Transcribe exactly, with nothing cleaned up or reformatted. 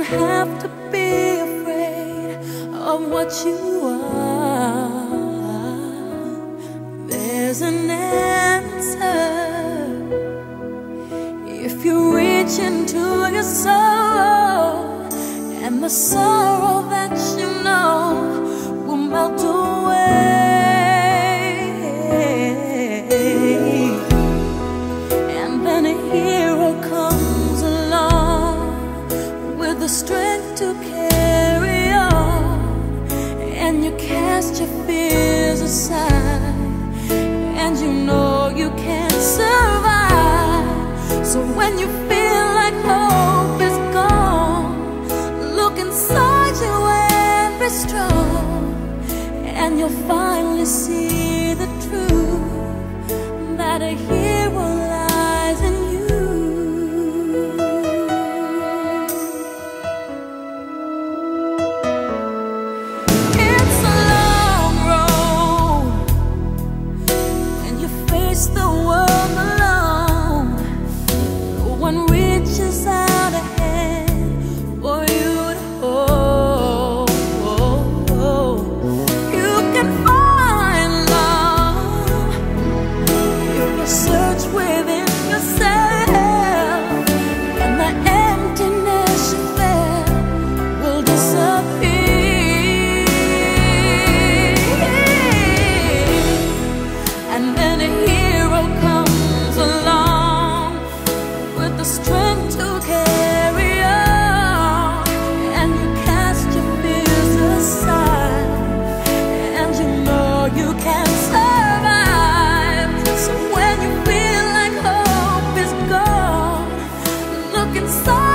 have to be afraid of what you are. There's an answer if you reach into your soul, and the sorrow that you know will melt away. And then a hero comes along with the strength to carry on, and you cast your fears aside, and you know you can survive. So when you feel like hope is gone, look inside you and be strong, and you'll finally see the truth, that a hero lies in you. It's a long road when you face the world alone. No one reaches out a hand for you to hold. You can find love if you search within yourself, and the emptiness you felt will disappear. And then a hero comes along with the strength to carry on, and you cast your fears aside, and you know you can survive. So when you feel like hope is gone, look inside